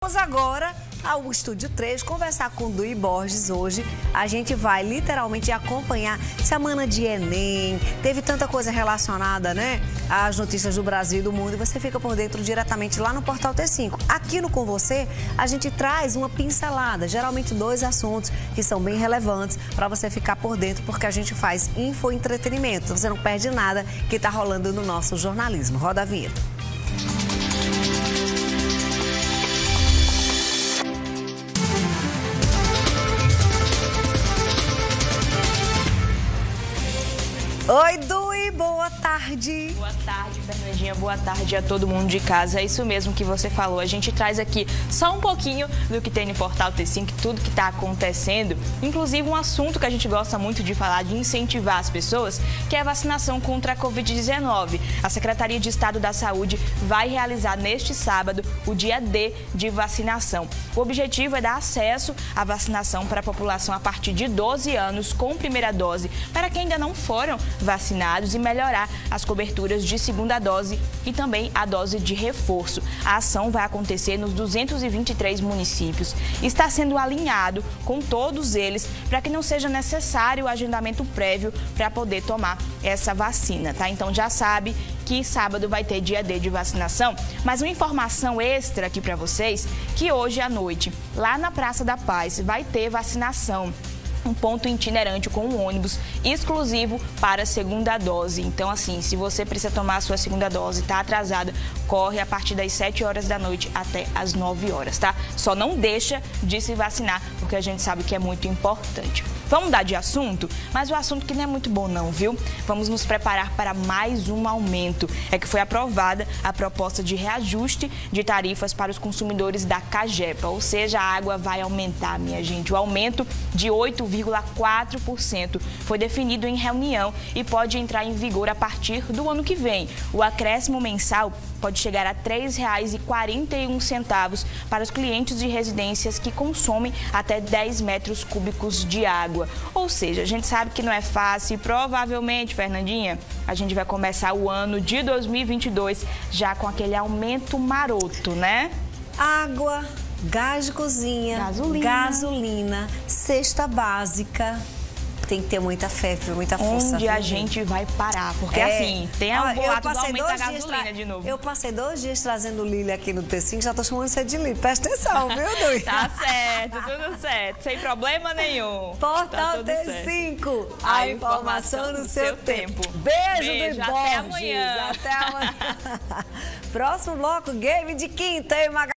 Vamos agora ao Estúdio 3 conversar com o Dui Borges hoje. A gente vai literalmente acompanhar semana de Enem. Teve tanta coisa relacionada, né, às notícias do Brasil e do mundo. E você fica por dentro diretamente lá no Portal T5. Aqui no Com Você, a gente traz uma pincelada, geralmente 2 assuntos que são bem relevantes para você ficar por dentro, porque a gente faz infoentretenimento. Você não perde nada que está rolando no nosso jornalismo. Roda a vinheta. Oi, Dui, boa tarde. Boa tarde, Fernandinha. Boa tarde a todo mundo de casa. É isso mesmo que você falou. A gente traz aqui só um pouquinho do que tem no Portal T5, tudo que está acontecendo. Inclusive um assunto que a gente gosta muito de falar, de incentivar as pessoas, que é a vacinação contra a Covid-19. A Secretaria de Estado da Saúde vai realizar neste sábado o dia D de vacinação. O objetivo é dar acesso à vacinação para a população a partir de 12 anos com primeira dose, para quem ainda não foram vacinados, e melhorar as coberturas de segunda dose e também a dose de reforço. A ação vai acontecer nos 223 municípios. Está sendo alinhado com todos eles para que não seja necessário o agendamento prévio para poder tomar essa vacina, tá? Então já sabe que sábado vai ter dia D de vacinação, mas uma informação extra aqui para vocês, que hoje à noite, lá na Praça da Paz, vai ter vacinação. Um ponto itinerante com um ônibus exclusivo para a segunda dose. Então, assim, se você precisa tomar a sua segunda dose, está atrasada, corre a partir das 7 horas da noite até as 9 horas, tá? Só não deixa de se vacinar, porque a gente sabe que é muito importante. Vamos mudar de assunto, mas o assunto que não é muito bom não, viu? Vamos nos preparar para mais um aumento. É que foi aprovada a proposta de reajuste de tarifas para os consumidores da Cagepa, ou seja, a água vai aumentar, minha gente. O aumento de 8,4% foi definido em reunião e pode entrar em vigor a partir do ano que vem. O acréscimo mensal pode chegar a R$ 3,41 para os clientes de residências que consomem até 10 metros cúbicos de água. Ou seja, a gente sabe que não é fácil e provavelmente, Fernandinha, a gente vai começar o ano de 2022 já com aquele aumento maroto, né? Água, gás de cozinha, gasolina, cesta básica. Tem que ter muita fé, muita força. Onde a gente vai parar? Porque assim, tem um boato do aumento da gasolina de novo. Eu passei 2 dias trazendo Lili aqui no T5, já tô chamando você de Lili. Presta atenção, viu, Dui? Tá certo, tudo certo. Sem problema nenhum. Portal T5, a informação no seu tempo. Beijo, Dui Borges. Até amanhã. Até amanhã. Próximo bloco, Game de Quinta, hein,